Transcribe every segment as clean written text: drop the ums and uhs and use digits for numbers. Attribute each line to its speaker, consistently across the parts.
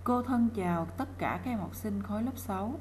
Speaker 1: Cô thân chào tất cả các em học sinh khối lớp 6.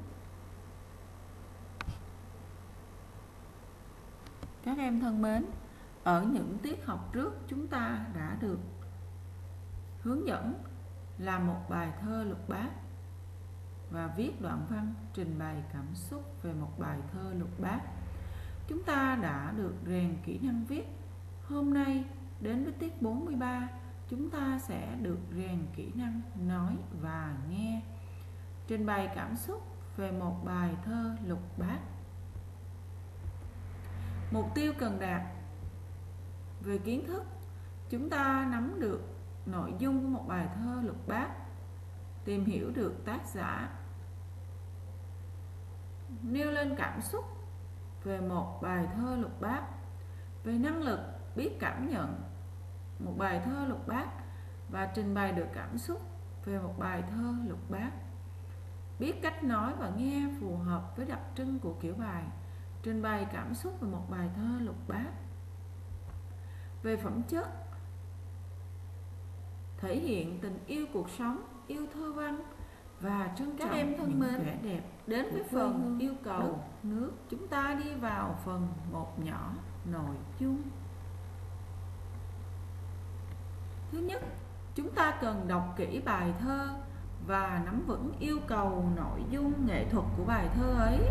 Speaker 1: Các em thân mến, ở những tiết học trước chúng ta đã được hướng dẫn làm một bài thơ lục bát và viết đoạn văn trình bày cảm xúc về một bài thơ lục bát. Chúng ta đã được rèn kỹ năng viết. Hôm nay đến với tiết 43, chúng ta sẽ được rèn kỹ năng nói và nghe, trình bày cảm xúc về một bài thơ lục bát. Mục tiêu cần đạt về kiến thức: chúng ta nắm được nội dung của một bài thơ lục bát, tìm hiểu được tác giả, nêu lên cảm xúc về một bài thơ lục bát. Về năng lực, biết cảm nhận một bài thơ lục bát và trình bày được cảm xúc về một bài thơ lục bát. Biết cách nói và nghe phù hợp với đặc trưng của kiểu bài, trình bày cảm xúc về một bài thơ lục bát. Về phẩm chất, thể hiện tình yêu cuộc sống, yêu thơ văn và trân trọng những vẻ đẹp. Đến với phần yêu cầu nước, chúng ta đi vào phần một nhỏ nội dung. Thứ nhất, chúng ta cần đọc kỹ bài thơ và nắm vững yêu cầu nội dung nghệ thuật của bài thơ ấy.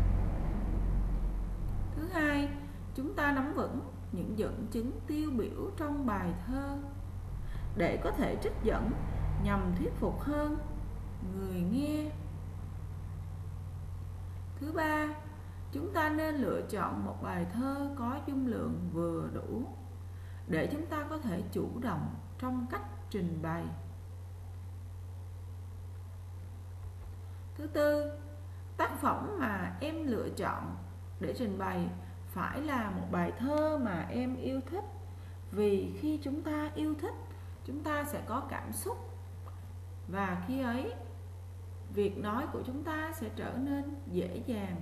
Speaker 1: Thứ hai, chúng ta nắm vững những dẫn chứng tiêu biểu trong bài thơ để có thể trích dẫn nhằm thuyết phục hơn người nghe. Thứ ba, chúng ta nên lựa chọn một bài thơ có dung lượng vừa đủ để chúng ta có thể chủ động trong cách trình bày. Thứ tư, tác phẩm mà em lựa chọn để trình bày phải là một bài thơ mà em yêu thích, vì khi chúng ta yêu thích, chúng ta sẽ có cảm xúc, và khi ấy việc nói của chúng ta sẽ trở nên dễ dàng,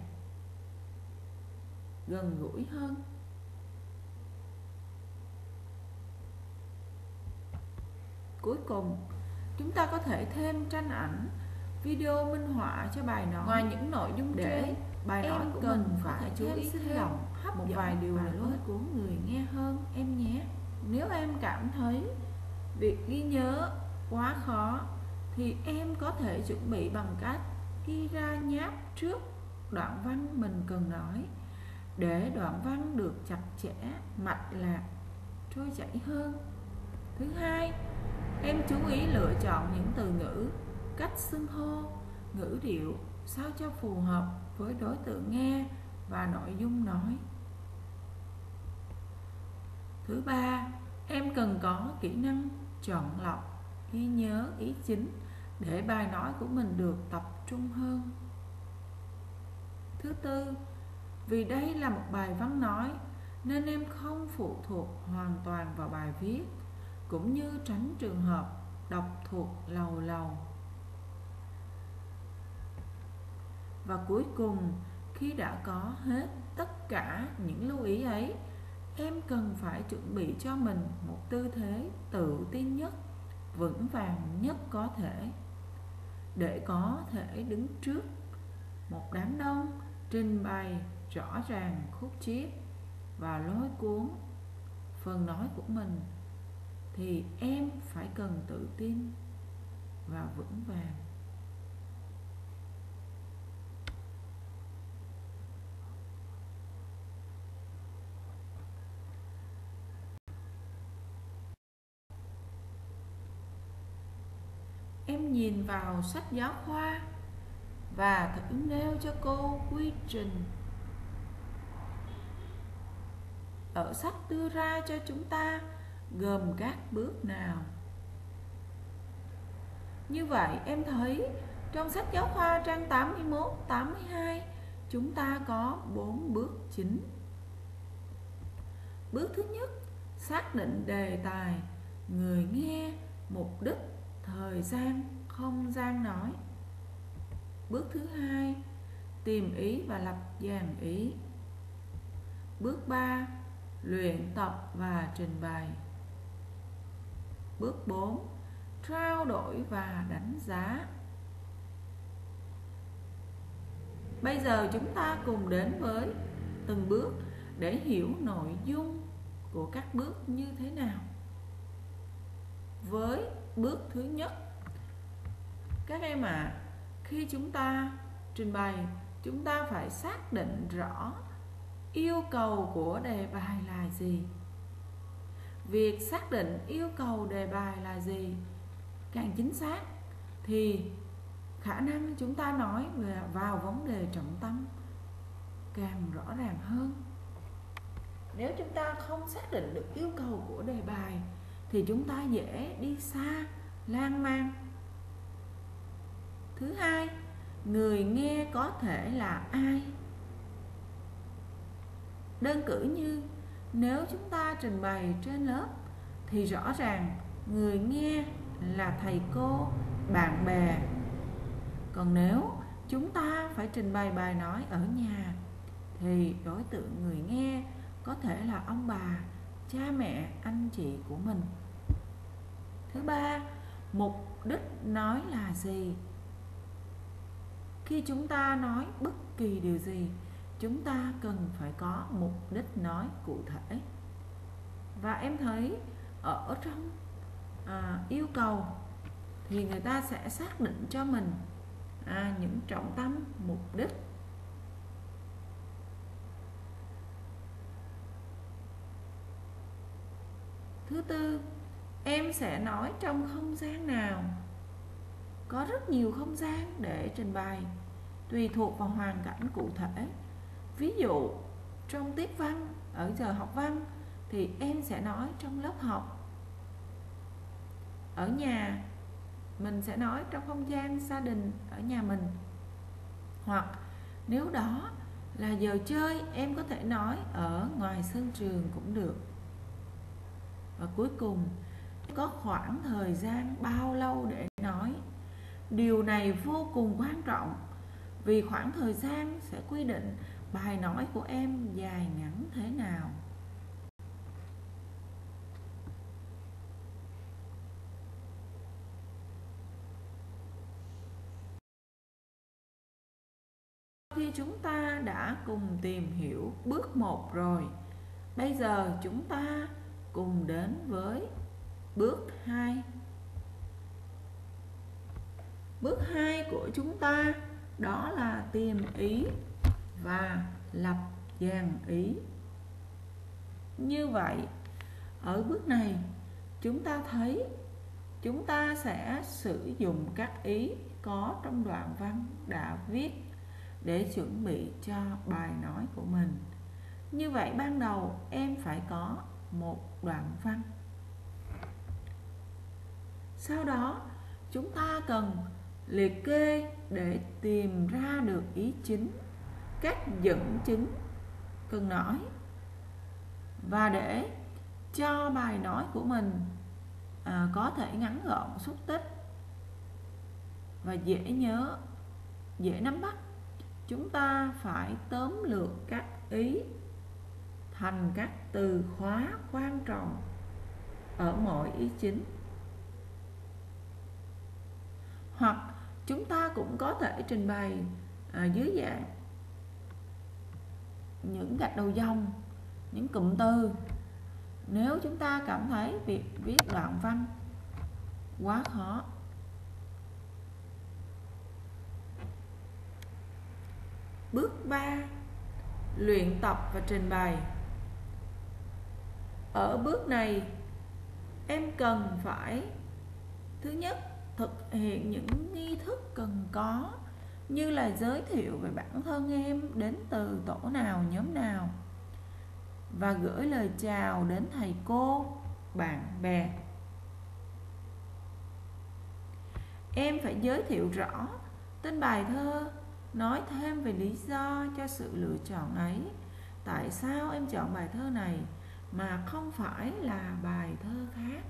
Speaker 1: gần gũi hơn. Cuối cùng, chúng ta có thể thêm tranh ảnh, video minh họa cho bài nói. Ngoài những nội dung để bài nói của mình phải chú ý sinh động, một vài điều là lôi cuốn người nghe hơn em nhé. Nếu em cảm thấy việc ghi nhớ quá khó thì em có thể chuẩn bị bằng cách ghi ra nháp trước đoạn văn mình cần nói, để đoạn văn được chặt chẽ, mạch lạc, trôi chảy hơn. Thứ hai, em chú ý lựa chọn những từ ngữ, cách xưng hô, ngữ điệu sao cho phù hợp với đối tượng nghe và nội dung nói. Thứ ba, em cần có kỹ năng chọn lọc, ghi nhớ ý chính để bài nói của mình được tập trung hơn. Thứ tư, vì đây là một bài văn nói nên em không phụ thuộc hoàn toàn vào bài viết, cũng như tránh trường hợp đọc thuộc lầu lầu. Và cuối cùng, khi đã có hết tất cả những lưu ý ấy, em cần phải chuẩn bị cho mình một tư thế tự tin nhất, vững vàng nhất có thể, để có thể đứng trước một đám đông, trình bày rõ ràng khúc chiết và lôi cuốn phần nói của mình, thì em phải cần tự tin và vững vàng. Em nhìn vào sách giáo khoa và thử nêu cho cô quy trình ở sách đưa ra cho chúng ta gồm các bước nào. Như vậy em thấy trong sách giáo khoa trang 81, 82 chúng ta có 4 bước chính. Bước thứ nhất, xác định đề tài, người nghe, mục đích, thời gian, không gian nói. Bước thứ hai, tìm ý và lập dàn ý. Bước 3, luyện tập và trình bày. Bước 4, trao đổi và đánh giá. Bây giờ chúng ta cùng đến với từng bước để hiểu nội dung của các bước như thế nào. Với bước thứ nhất, các em ạ, khi chúng ta trình bày, chúng ta phải xác định rõ yêu cầu của đề bài là gì. Việc xác định yêu cầu đề bài là gì càng chính xác thì khả năng chúng ta nói vào vấn đề trọng tâm càng rõ ràng hơn. Nếu chúng ta không xác định được yêu cầu của đề bài thì chúng ta dễ đi xa, lan man. Thứ hai, người nghe có thể là ai? Đơn cử như nếu chúng ta trình bày trên lớp thì rõ ràng người nghe là thầy cô, bạn bè. Còn nếu chúng ta phải trình bày bài nói ở nhà thì đối tượng người nghe có thể là ông bà, cha mẹ, anh chị của mình. Thứ ba, mục đích nói là gì? Khi chúng ta nói bất kỳ điều gì, chúng ta cần phải có mục đích nói cụ thể. Và em thấy ở trong yêu cầu thì người ta sẽ xác định cho mình những trọng tâm, mục đích. Thứ tư, em sẽ nói trong không gian nào? Có rất nhiều không gian để trình bày, tùy thuộc vào hoàn cảnh cụ thể. Ví dụ, trong tiết văn, ở giờ học văn thì em sẽ nói trong lớp học. Ở nhà, mình sẽ nói trong không gian gia đình ở nhà mình. Hoặc nếu đó là giờ chơi, em có thể nói ở ngoài sân trường cũng được. Và cuối cùng, có khoảng thời gian bao lâu để nói? Điều này vô cùng quan trọng vì khoảng thời gian sẽ quy định bài nói của em dài ngắn thế nào. Khi chúng ta đã cùng tìm hiểu bước 1 rồi, bây giờ chúng ta cùng đến với bước 2. Bước 2 của chúng ta đó là tìm ý và lập dàn ý. Như vậy, ở bước này chúng ta thấy chúng ta sẽ sử dụng các ý có trong đoạn văn đã viết để chuẩn bị cho bài nói của mình. Như vậy ban đầu em phải có một đoạn văn. Sau đó chúng ta cần liệt kê để tìm ra được ý chính, các dẫn chứng cần nói. Và để cho bài nói của mình có thể ngắn gọn, xúc tích và dễ nhớ, dễ nắm bắt, chúng ta phải tóm lược các ý thành các từ khóa quan trọng ở mỗi ý chính. Hoặc chúng ta cũng có thể trình bày dưới dạng những gạch đầu dòng, những cụm từ. Nếu chúng ta cảm thấy việc viết đoạn văn quá khó. Bước 3. Luyện tập và trình bày. Ở bước này, em cần phải thứ nhất, thực hiện những nghi thức cần có, như là giới thiệu về bản thân em đến từ tổ nào, nhóm nào, và gửi lời chào đến thầy cô, bạn bè. Em phải giới thiệu rõ tên bài thơ, nói thêm về lý do cho sự lựa chọn ấy. Tại sao em chọn bài thơ này mà không phải là bài thơ khác?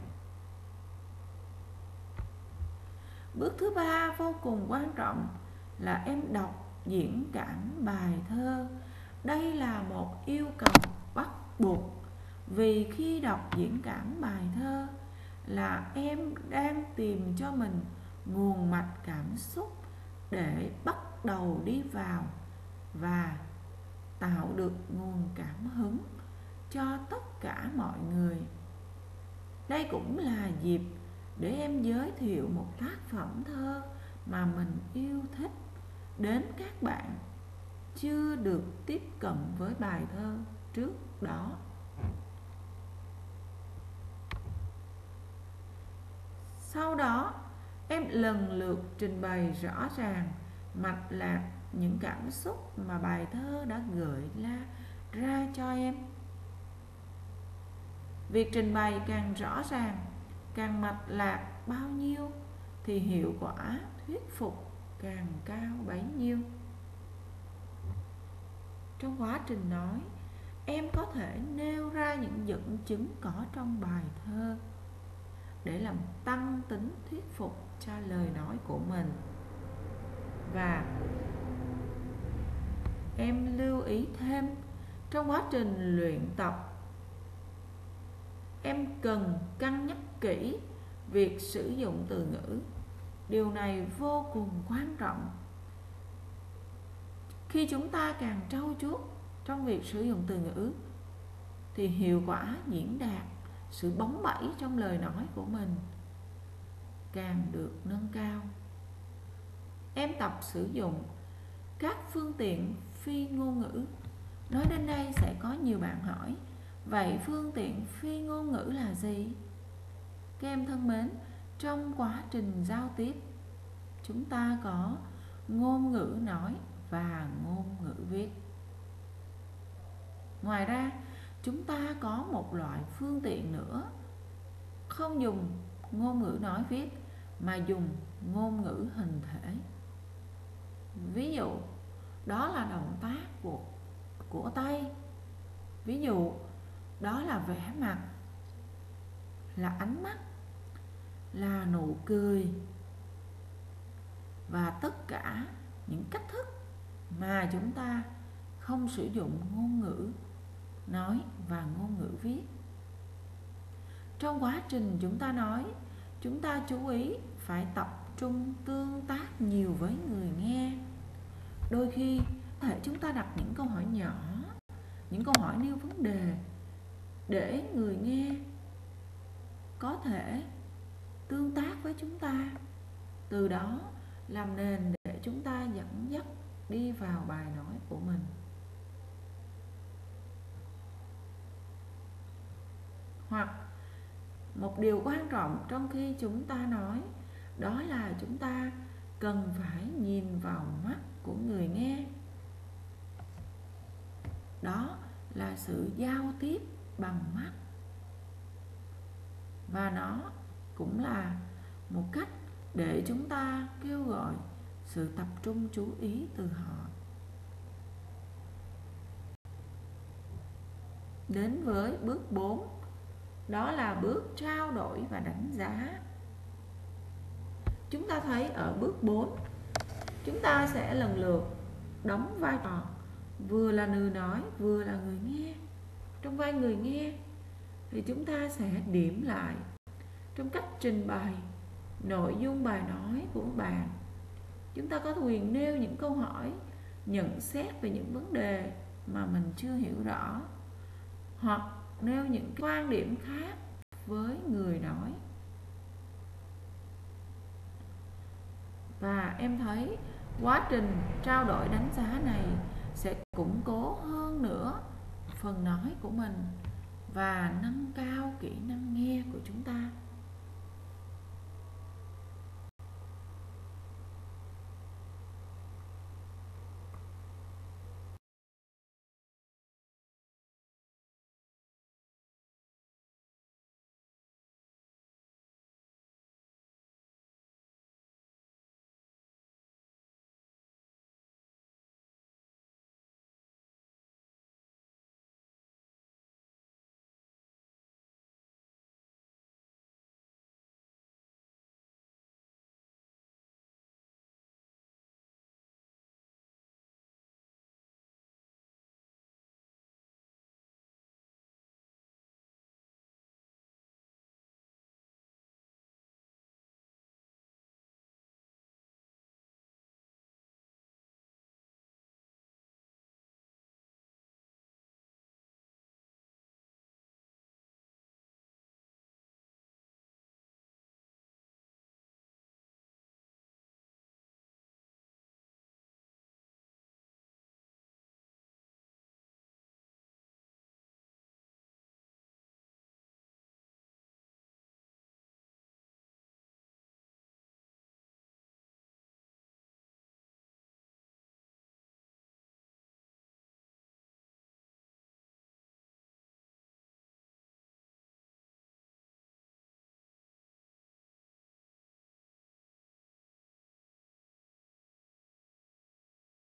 Speaker 1: Bước thứ 3 vô cùng quan trọng là em đọc diễn cảm bài thơ. Đây là một yêu cầu bắt buộc, vì khi đọc diễn cảm bài thơ, là em đang tìm cho mình nguồn mạch cảm xúc để bắt đầu đi vào và tạo được nguồn cảm hứng cho tất cả mọi người. Đây cũng là dịp để em giới thiệu một tác phẩm thơ mà mình yêu thích đến các bạn chưa được tiếp cận với bài thơ trước đó. Sau đó, em lần lượt trình bày rõ ràng mạch lạc những cảm xúc mà bài thơ đã gợi ra cho em. Việc trình bày càng rõ ràng, càng mạch lạc bao nhiêu thì hiệu quả thuyết phục càng cao bấy nhiêu. Trong quá trình nói, em có thể nêu ra những dẫn chứng có trong bài thơ để làm tăng tính thuyết phục cho lời nói của mình. Và em lưu ý thêm, trong quá trình luyện tập, em cần cân nhắc kỹ việc sử dụng từ ngữ. Điều này vô cùng quan trọng. Khi chúng ta càng trau chuốt trong việc sử dụng từ ngữ thì hiệu quả diễn đạt, sự bóng bẩy trong lời nói của mình càng được nâng cao. Em tập sử dụng các phương tiện phi ngôn ngữ. Nói đến đây sẽ có nhiều bạn hỏi, vậy phương tiện phi ngôn ngữ là gì? Các em thân mến, trong quá trình giao tiếp, chúng ta có ngôn ngữ nói và ngôn ngữ viết. Ngoài ra, chúng ta có một loại phương tiện nữa, không dùng ngôn ngữ nói viết mà dùng ngôn ngữ hình thể. Ví dụ, đó là động tác của tay. Ví dụ, đó là vẻ mặt, là ánh mắt, là nụ cười và tất cả những cách thức mà chúng ta không sử dụng ngôn ngữ nói và ngôn ngữ viết. Trong quá trình chúng ta nói, chúng ta chú ý phải tập trung tương tác nhiều với người nghe. Đôi khi chúng ta đặt những câu hỏi nhỏ, những câu hỏi nêu vấn đề để người nghe có thể tương tác với chúng ta, từ đó làm nền để chúng ta dẫn dắt đi vào bài nói của mình. Hoặc một điều quan trọng trong khi chúng ta nói, đó là chúng ta cần phải nhìn vào mắt của người nghe. Đó là sự giao tiếp bằng mắt, và nó cũng là một cách để chúng ta kêu gọi sự tập trung chú ý từ họ. Đến với bước 4, đó là bước trao đổi và đánh giá. Chúng ta thấy ở bước 4, chúng ta sẽ lần lượt đóng vai trò vừa là người nói vừa là người nghe. Trong vai người nghe thì chúng ta sẽ điểm lại trong cách trình bày nội dung bài nói của bạn. Chúng ta có quyền nêu những câu hỏi, nhận xét về những vấn đề mà mình chưa hiểu rõ, hoặc nêu những quan điểm khác với người nói. Và em thấy quá trình trao đổi đánh giá này sẽ củng cố hơn nữa phần nói của mình và nâng cao kỹ năng nghe của chúng ta.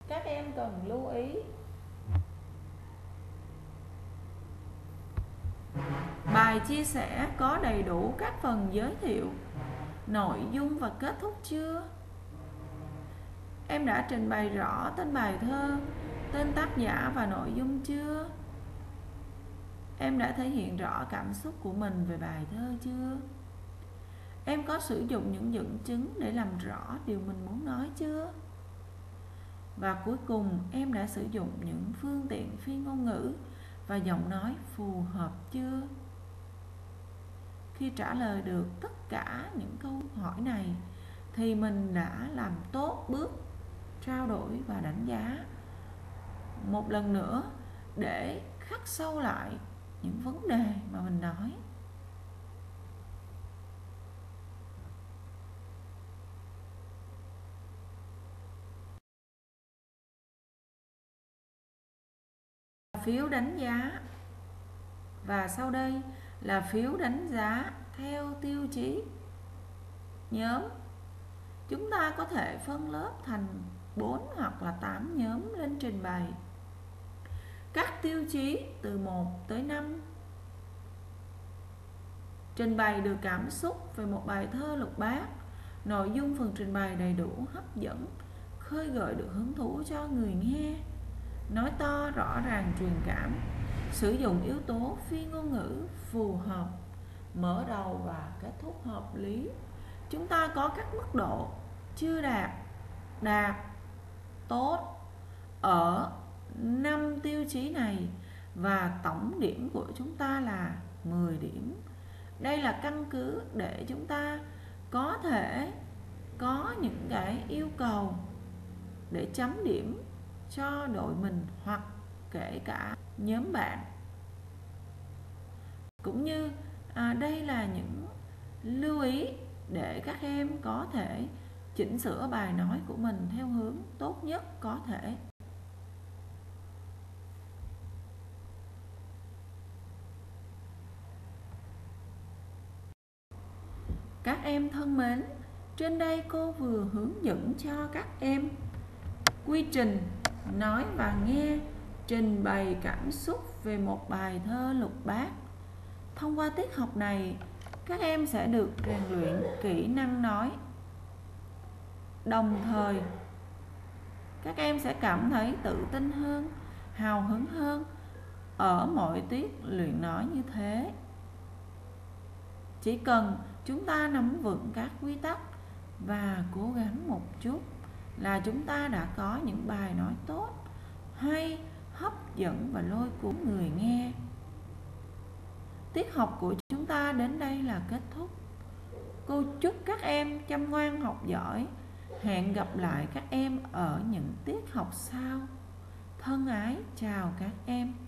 Speaker 1: các em cần lưu ý. Bài chia sẻ có đầy đủ các phần giới thiệu, nội dung và kết thúc chưa? Em đã trình bày rõ tên bài thơ, tên tác giả và nội dung chưa? Em đã thể hiện rõ cảm xúc của mình về bài thơ chưa? Em có sử dụng những dẫn chứng để làm rõ điều mình muốn nói chưa? Và cuối cùng, em đã sử dụng những phương tiện phi ngôn ngữ và giọng nói phù hợp chưa? Khi trả lời được tất cả những câu hỏi này thì mình đã làm tốt bước trao đổi và đánh giá. Một lần nữa để khắc sâu lại những vấn đề mà mình nói. Phiếu đánh giá. Và sau đây là phiếu đánh giá theo tiêu chí nhóm. Chúng ta có thể phân lớp thành 4 hoặc là 8 nhóm lên trình bày. Các tiêu chí từ 1 tới 5. Trình bày được cảm xúc về một bài thơ lục bát. Nội dung phần trình bày đầy đủ, hấp dẫn, khơi gợi được hứng thú cho người nghe. Nói to, rõ ràng, truyền cảm. Sử dụng yếu tố phi ngôn ngữ phù hợp. Mở đầu và kết thúc hợp lý. Chúng ta có các mức độ: chưa đạt, đạt, tốt ở 5 tiêu chí này, và tổng điểm của chúng ta là 10 điểm. Đây là căn cứ để chúng ta có thể có những cái yêu cầu để chấm điểm cho đội mình hoặc kể cả nhóm bạn. Cũng như đây là những lưu ý để các em có thể chỉnh sửa bài nói của mình theo hướng tốt nhất có thể. Các em thân mến, trên đây cô vừa hướng dẫn cho các em quy trình nói và nghe trình bày cảm xúc về một bài thơ lục bát. Thông qua tiết học này, các em sẽ được rèn luyện kỹ năng nói. Đồng thời, các em sẽ cảm thấy tự tin hơn, hào hứng hơn ở mọi tiết luyện nói như thế. Chỉ cần chúng ta nắm vững các quy tắc và cố gắng một chút là chúng ta đã có những bài nói tốt, hay, hấp dẫn và lôi cuốn người nghe. Tiết học của chúng ta đến đây là kết thúc. Cô chúc các em chăm ngoan học giỏi. Hẹn gặp lại các em ở những tiết học sau. Thân ái chào các em.